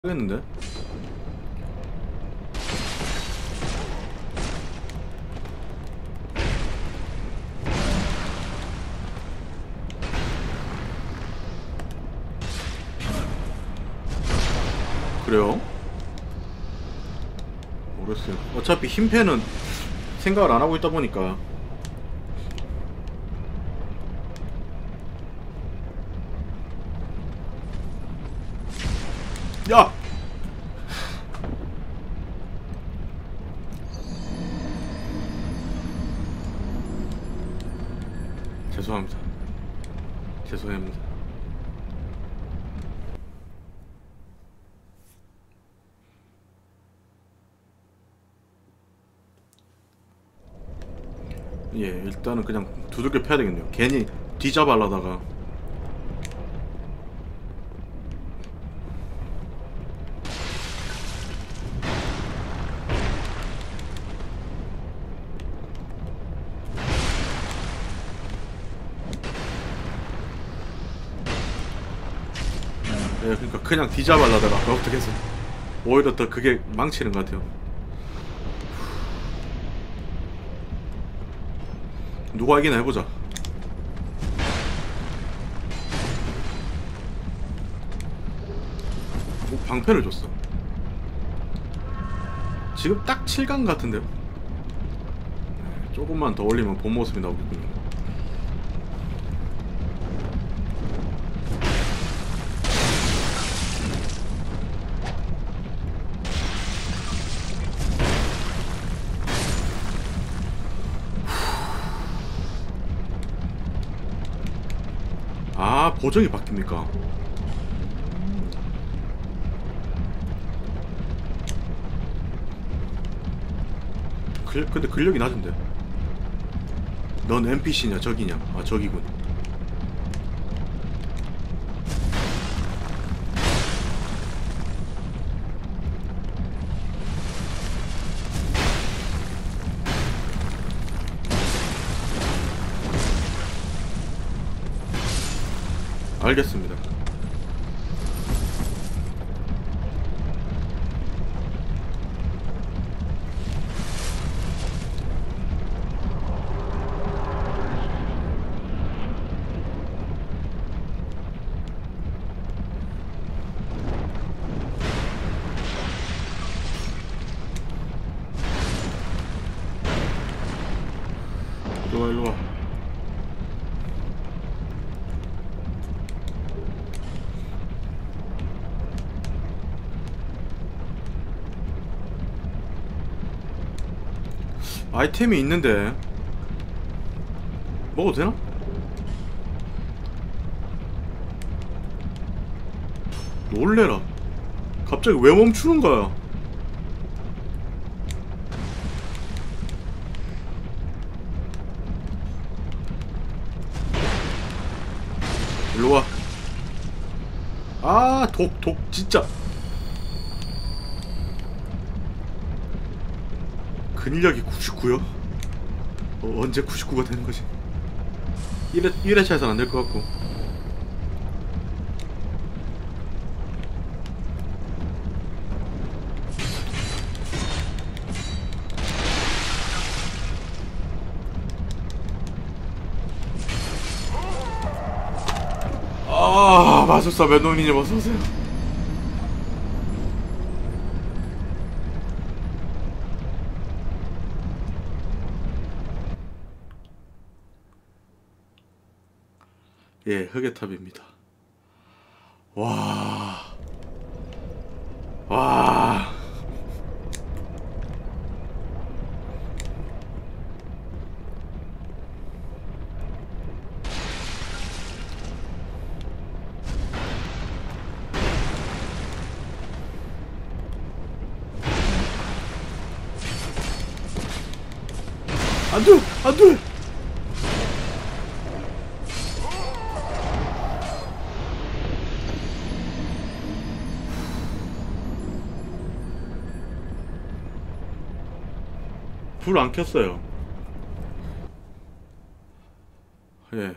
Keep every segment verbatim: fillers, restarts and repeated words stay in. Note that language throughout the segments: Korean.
하겠는데? 그래요? 모르겠어요. 어차피 흰펜은 생각을 안 하고 있다 보니까. 야! 죄송합니다. 죄송합니다. 예, 일단은 그냥 두들겨 패야 되겠네요. 괜히 뒤잡아려다가. 예, 그러니까 그냥 뒤잡아려다가 어떻게 해서 오히려 더 그게 망치는 것 같아요. 누가 이기나 해보자. 뭐 방패를 줬어. 지금 딱 칠 강 같은데요? 네, 조금만 더 올리면 본 모습이 나오겠군요. 아, 보정이 바뀝니까? 글, 근데 근력이 낮은데? 넌 엔피씨냐 적이냐? 아, 적이군. 알겠습니다. 일로와 일로와. 아이템이 있는데 먹어도 되나? 놀래라. 갑자기 왜 멈추는 거야? 일로와. 아, 독, 독, 진짜. 근력이 구십구요? 어, 언제 구십구가 되는 거지? 일 회, 일 회차에서는 안 될 것 같고. 아, 마술사 면도니님 어서오세요. 예, 흑의 탑입니다. 와. 와. 안 돼! 안 돼! 불 안 켰어요. 예.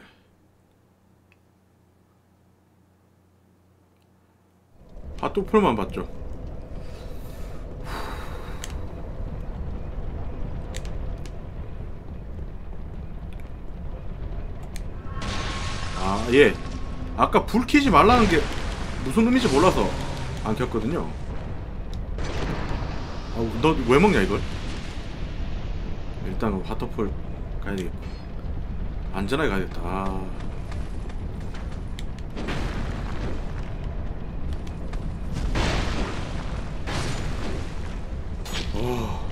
핫도풀만 봤죠. 아, 예. 아까 불 켜지 말라는 게 무슨 의미인지 몰라서 안 켰거든요. 아, 너 왜 먹냐 이걸? 일단 핫도풀 가야 되겠고. 안전하게 가야겠다. 아. 오.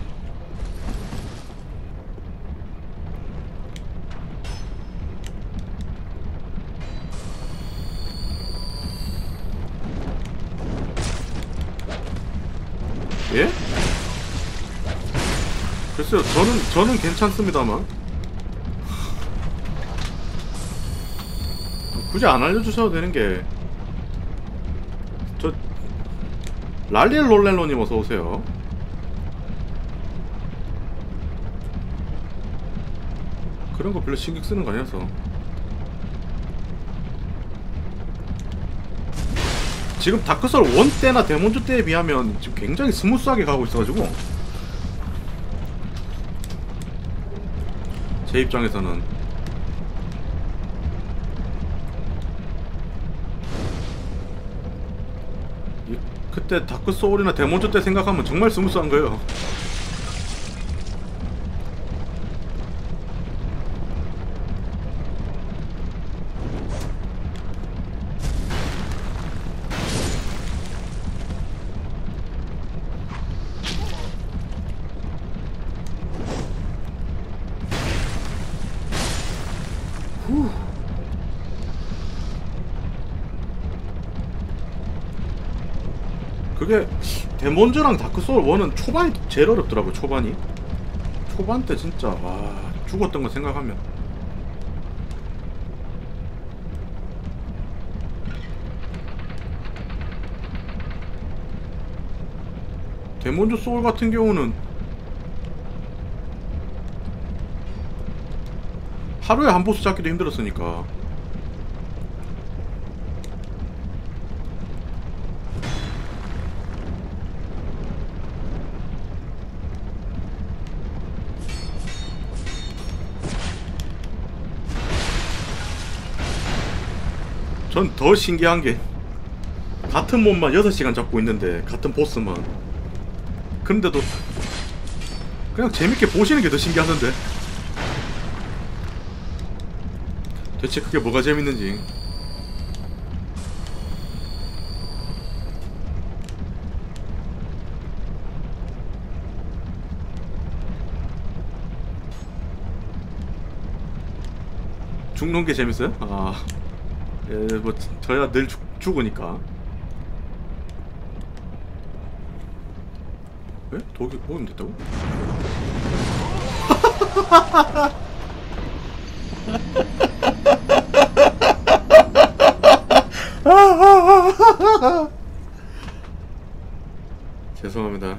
예? 글쎄요, 저는 저는 괜찮습니다만. 굳이 안 알려주셔도 되는 게. 저 랄리엘 롤렐로님 어서 오세요. 그런 거 별로 신경 쓰는 거 아니어서. 지금 다크소울 일 때나 데몬즈 때에 비하면 지금 굉장히 스무스하게 가고 있어가지고 제 입장에서는 이, 그때 다크소울이나 데몬즈 때 생각하면 정말 스무스한 거예요. 후. 그게 데몬즈랑 다크소울 일은 초반이 제일 어렵더라고요. 초반이 초반 때 진짜 와 죽었던 거 생각하면 데몬즈 소울 같은 경우는 하루에 한 보스 잡기도 힘들었으니까. 전 더 신기한 게 같은 몹만 여섯 시간 잡고 있는데 같은 보스만 그런데도 그냥 재밌게 보시는 게 더 신기하던데. 대체 그게 뭐가 재밌는지. 죽는 게 재밌어요? 아, 예, 뭐 저야 늘 죽, 죽으니까. 왜? 독이 먹으면 됐다고? 죄송합니다.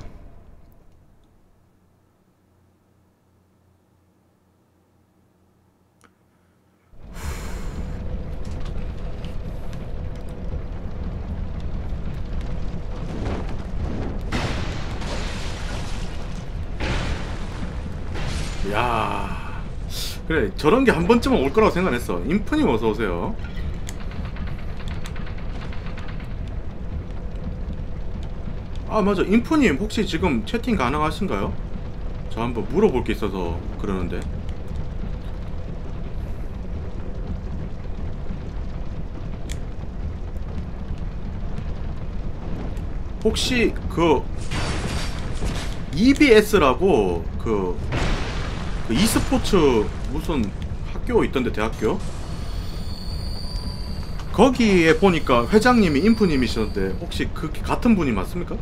야, 그래 저런 게 한 번쯤은 올 거라고 생각했어. 인프님 어서 오세요. 아 맞아, 인프님 혹시 지금 채팅 가능하신가요? 저 한번 물어볼 게 있어서 그러는데. 혹시 그 이비에스라고 그, 그 e스포츠 무슨 학교 있던데, 대학교? 거기에 보니까 회장님이 인프님이셨는데 혹시 그 같은 분이 맞습니까?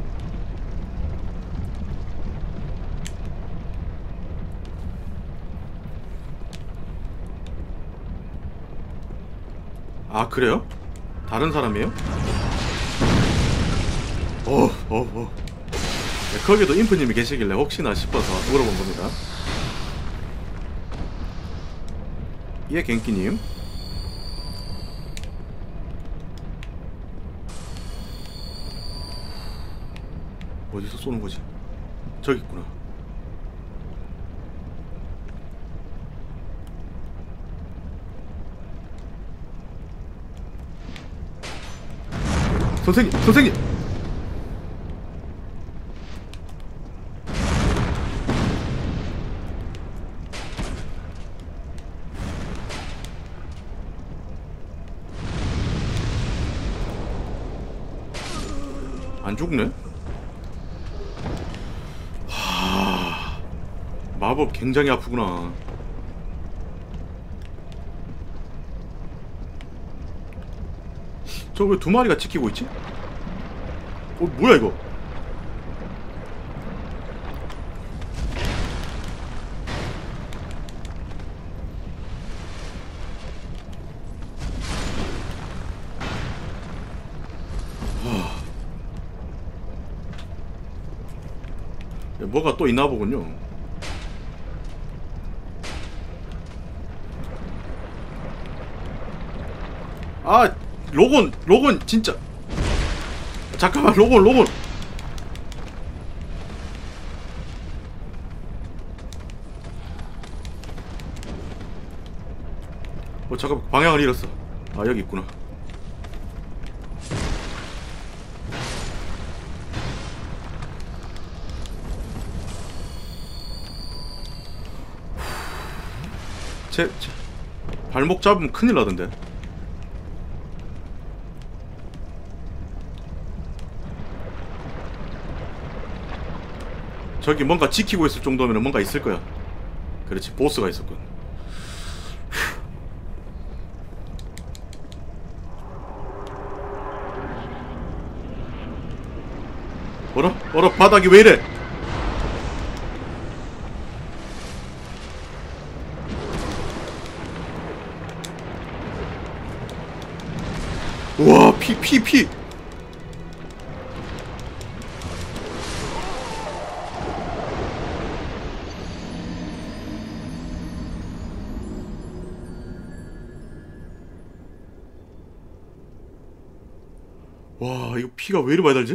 아 그래요? 다른 사람이에요? 어, 어, 어. 네, 거기도 인프님이 계시길래 혹시나 싶어서 물어본 겁니다. 예, 갱끼님. 어디서 쏘는 거지? 저기 있구나. 선생님, 선생님! 안 죽네? 하... 마법 굉장히 아프구나. 저 왜 두 마리가 지키고 있지? 어, 뭐야 이거? 뭐가 또 있나 보군요. 아, 로곤, 로곤 진짜. 잠깐만, 로곤, 로곤. 어, 잠깐 방향을 잃었어. 아, 여기 있구나. 제, 제 발목 잡으면 큰일 나던데. 저기 뭔가 지키고 있을 정도면 뭔가 있을 거야. 그렇지, 보스가 있었군. 어라? 어라? 바닥이 왜 이래? 우와, 피, 피, 피! 와, 이거 피가 왜 이리 많이 달지?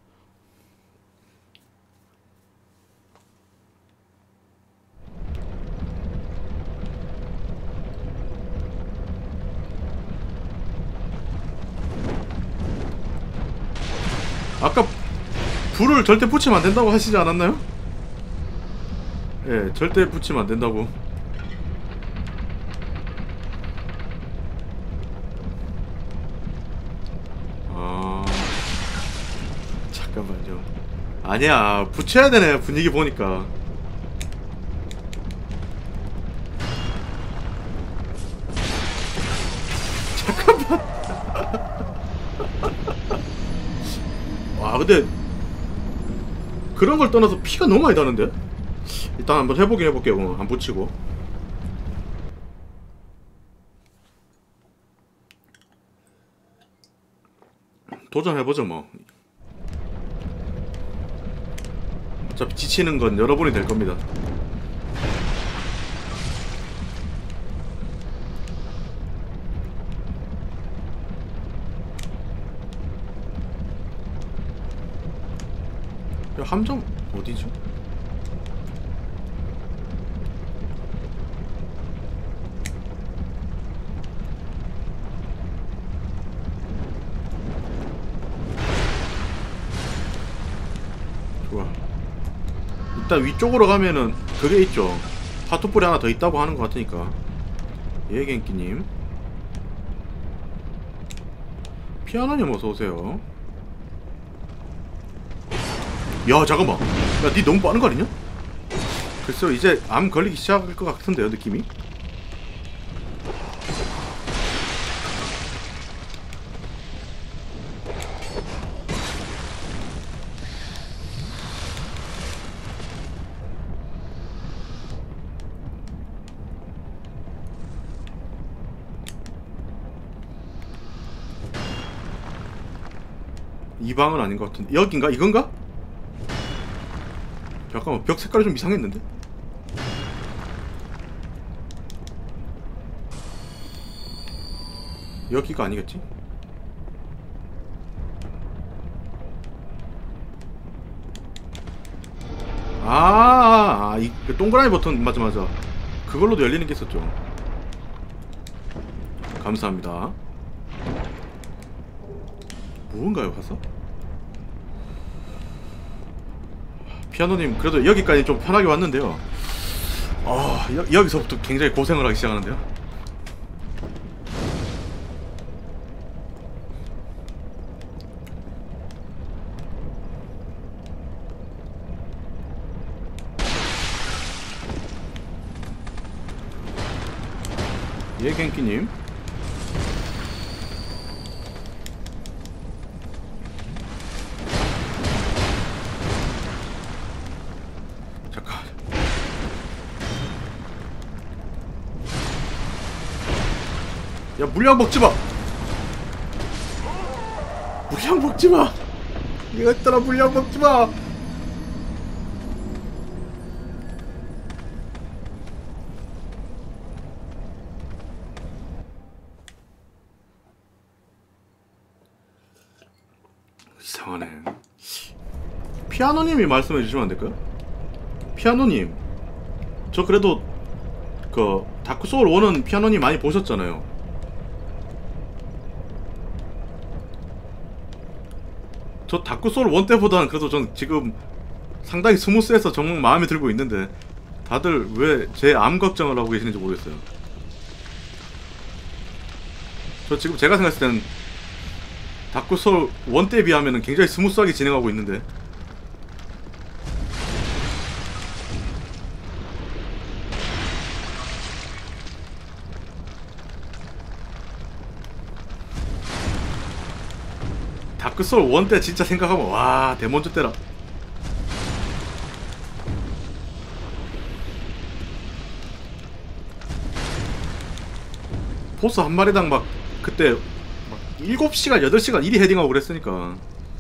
아까 불을 절대 붙이면 안 된다고 하시지 않았나요? 예, 절대 붙이면 안 된다고. 아, 잠깐만요. 아니야, 붙여야 되네, 분위기 보니까. 잠깐만. 와, 근데 그런 걸 떠나서 피가 너무 많이 나는데? 일단 한번 해보긴 해볼게요. 어, 안 붙이고. 도전해보죠 뭐. 어차피 지치는 건 여러분이 될 겁니다. 야, 함정 어디죠? 좋아. 일단 위쪽으로 가면은 그게 있죠. 파투뿔이 하나 더 있다고 하는 것 같으니까. 예, 갱끼님. 피아노님 어서오세요. 야, 잠깐만. 야, 니 너무 빠른 거 아니냐? 글쎄요, 이제 암 걸리기 시작할 것 같은데요, 느낌이? 이 방은 아닌 것 같은데. 여긴가? 이건가? 잠깐만, 벽 색깔이 좀 이상했는데? 여기가 아니겠지? 아, 아, 이 그 동그라미 버튼 맞아 맞아. 그걸로도 열리는 게 있었죠. 감사합니다. 뭔가요 가서? 피아노님 그래도 여기까지 좀 편하게 왔는데요. 아, 여, 여기서부터 굉장히 고생을 하기 시작하는데요. 예, 갱키님. 잠깐. 야, 물량 먹지 마. 물량 먹지 마. 이거 했더라, 물량 먹지 마. 이상하네. 피아노님이 말씀해 주시면 안 될까요? 피아노님, 저 그래도 그 다크 소울 원은 피아노님 많이 보셨잖아요. 저 다크 소울 원 때보다는 그래도 전 지금 상당히 스무스해서 정말 마음에 들고 있는데 다들 왜 제 암 걱정을 하고 계시는지 모르겠어요. 저 지금 제가 생각했을 때는 다크 소울 원 때 비하면 굉장히 스무스하게 진행하고 있는데. 다크소울 원 때 진짜 생각하면 와 데몬즈 때라. 보스 한 마리당 막 그때 막 일곱 시간 여덟 시간 일이 헤딩하고 그랬으니까.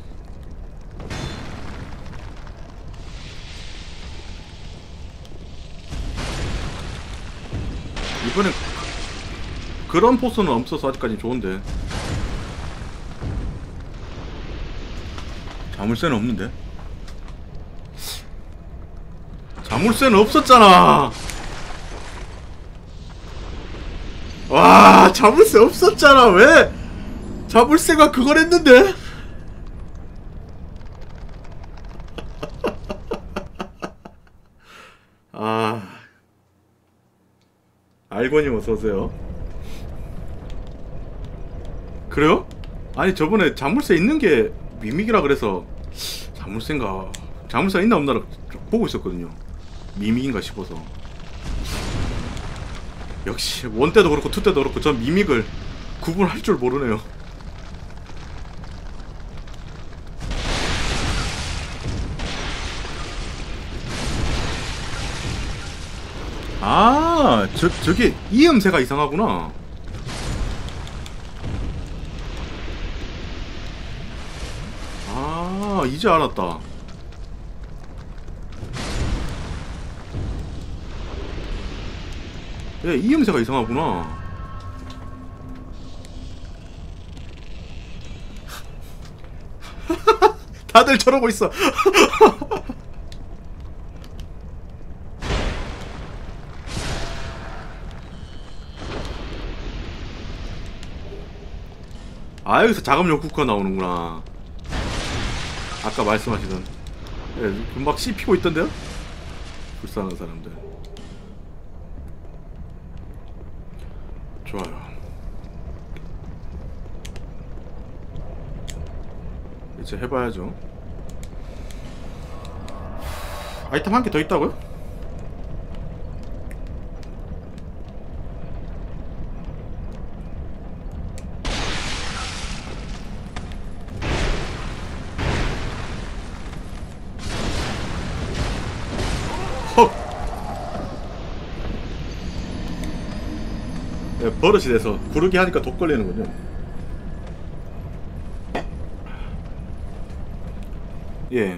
이번엔 그런 보스는 없어서 아직까지 좋은데. 자물쇠는 없는데? 자물쇠는 없었잖아. 와, 자물쇠 없었잖아. 왜 자물쇠가 그걸 했는데? 아, 알고님 어서오세요. 그래요? 아니 저번에 자물쇠 있는게 미믹이라 그래서 자물쇠인가 자물쇠 있나 없나 보고 있었거든요. 미믹인가 싶어서. 역시 원 때도 그렇고 투 때도 그렇고 전 미믹을 구분할 줄 모르네요. 아, 저, 저게 이 음새가 이상하구나. 아, 이제 알았다. 예, 이 음새가 이상하구나. 다들 저러고 있어. 아, 여기서 자금 욕구가 나오는구나. 아까 말씀하시던. 예, 막 씹히고 있던데요? 불쌍한 사람들. 좋아요. 이제 해봐야죠. 아이템 한 개 더 있다고요? 헉! 네, 버릇이 돼서 구르기 하니까 독 걸리는군요. 예.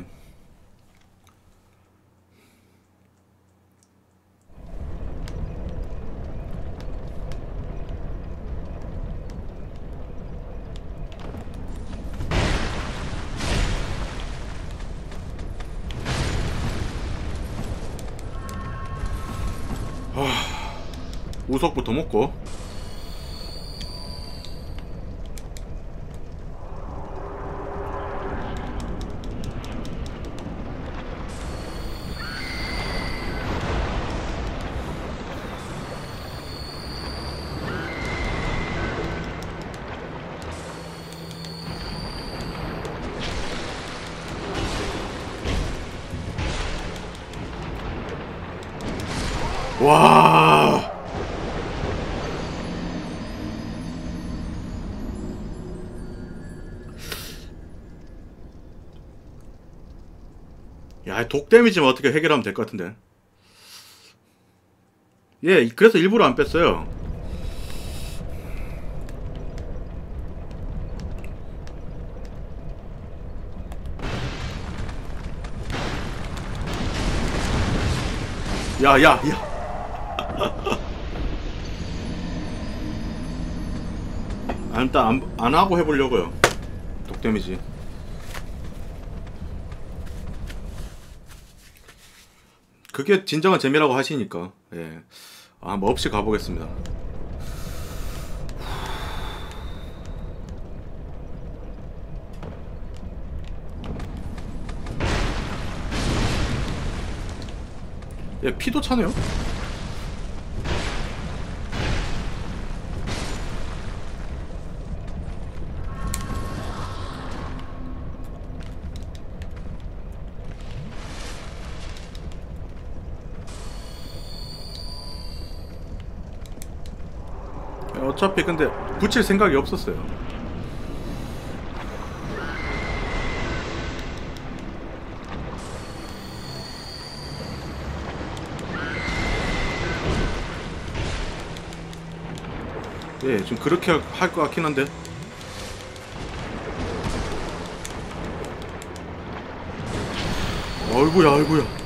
우석부터 먹고. 와. 야, 독 데미지만 어떻게 해결하면 될 것 같은데. 예, 그래서 일부러 안 뺐어요. 야, 야, 야. 아, 일단 안, 안 하고 해보려고요. 독 데미지. 그게 진정한 재미라고 하시니까. 예. 아, 뭐 없이 가보겠습니다. 예, 피도 차네요. 어차피 근데 붙일 생각이 없었어요. 예, 좀 그렇게 할 것 같긴 한데. 아이고야, 아이고야.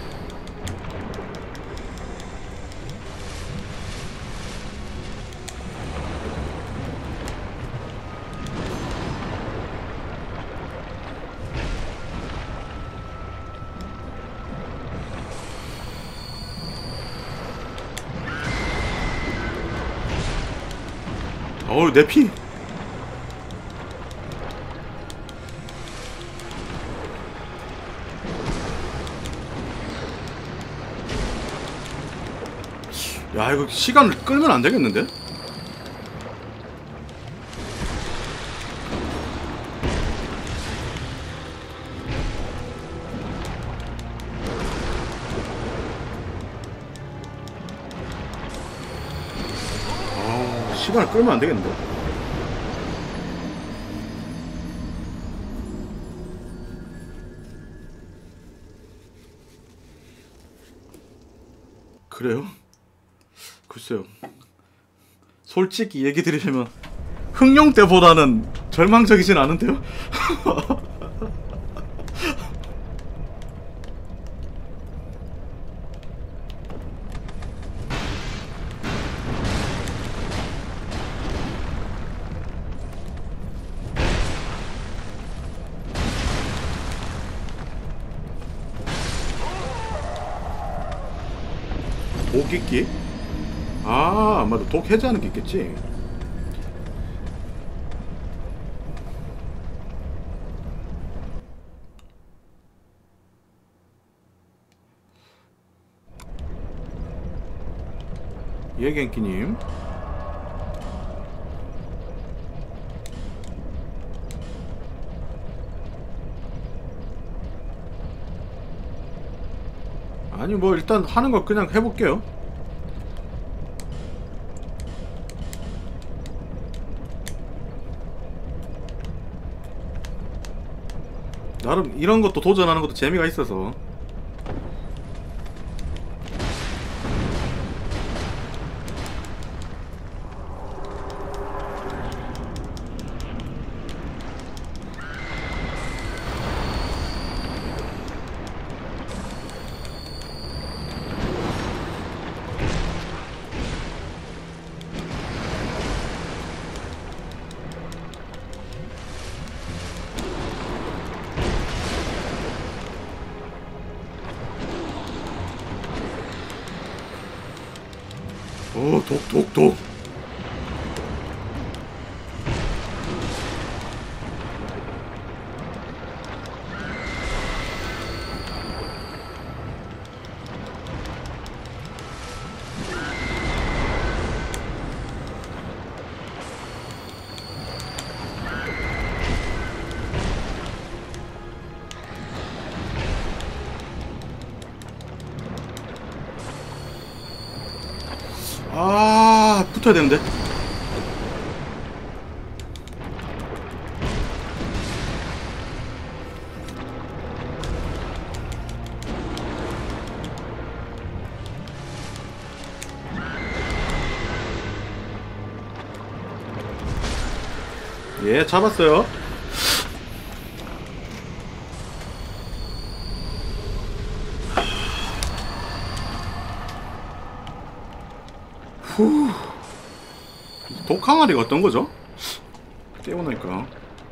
어우, 내 피. 야, 이거 시간을 끌면 안 되겠는데? 아, 시간을 끌면 안 되겠는데? 그래요? 글쎄요. 솔직히 얘기 드리면 흥룡 때보다는 절망적이진 않은데요? 독 있기? 아, 맞아. 독 해제하는 게 있겠지. 예, 갱키님. 아니, 뭐 일단 하는 거 그냥 해볼게요. 나름 이런 것도 도전하는 것도 재미가 있어서. 오, 독, 독, 독. 아, 붙어야 되는데. 예, 잡았어요. 후. 독항아리가 어떤 거죠? 깨우니까.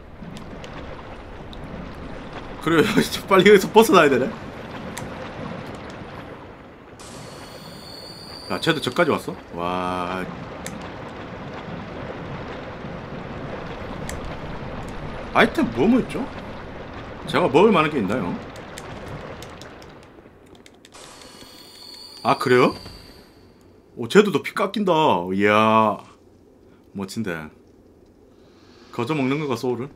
그래, 빨리 여기서 벗어나야 되네. 야, 쟤도 저까지 왔어? 와. 아이템 뭐 뭐 있죠? 제가 먹을 만한 게 있나요? 아, 그래요? 오, 쟤도 더 피 깎인다. 이야, 멋진데. 거저 먹는 거가 소울을?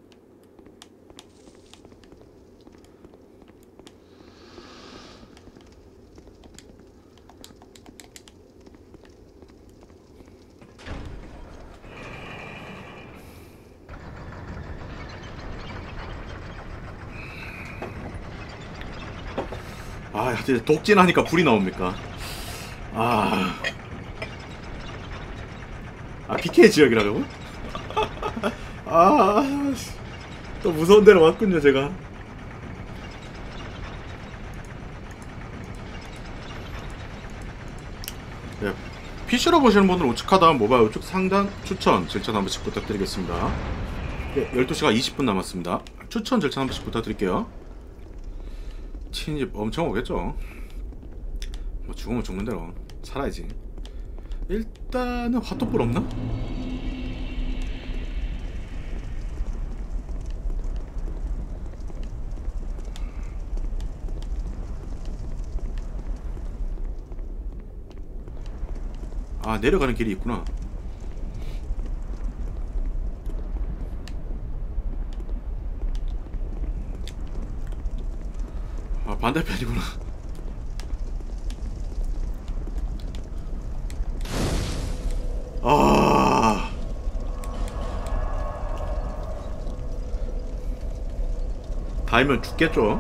아, 이제 독진하니까 불이 나옵니까? 아, 아 피케이 지역이라고? 아, 또 무서운 데로 왔군요, 제가. 네, 피시로 보시는 분들은 우측하다 모바일 우측 상단 추천 절차 한 번씩 부탁드리겠습니다. 네, 열두 시가 이십 분 남았습니다. 추천 절차 한 번씩 부탁드릴게요. 친집 엄청 오겠죠. 뭐 죽으면 죽는 대로 살아야지. 일단은 화톡불 없나? 아, 내려가는 길이 있구나. 아, 반대편이구나. 아, 닿으면 죽겠죠.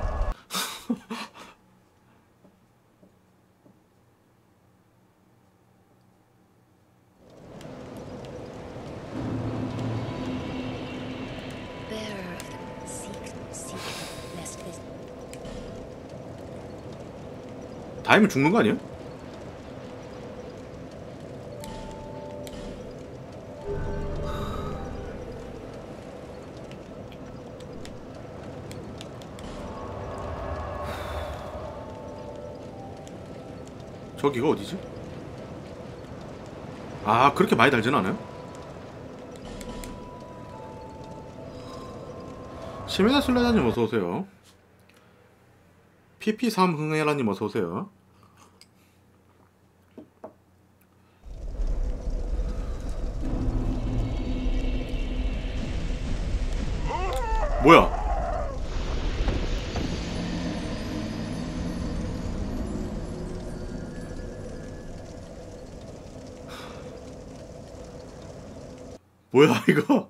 닿으면 죽는 거 아니야? 저기가 어디지? 아, 그렇게 많이 달진 않아요? 시메나 술레다님 어서오세요. 피피삼 흥해라님 어서오세요. 뭐야? 뭐야 이거?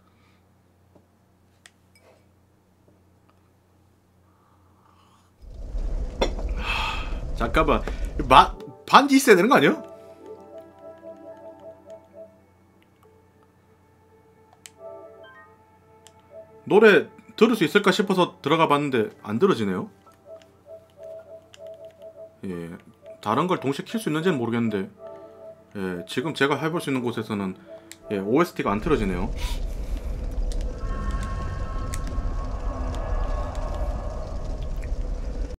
잠깐만, 마, 반지 있어야 되는 거 아니야? 노래 들을 수 있을까 싶어서 들어가 봤는데 안 들어지네요. 예, 다른 걸 동시에 킬 수 있는지는 모르겠는데, 예, 지금 제가 해볼 수 있는 곳에서는 예, 오에스티가 안 틀어지네요.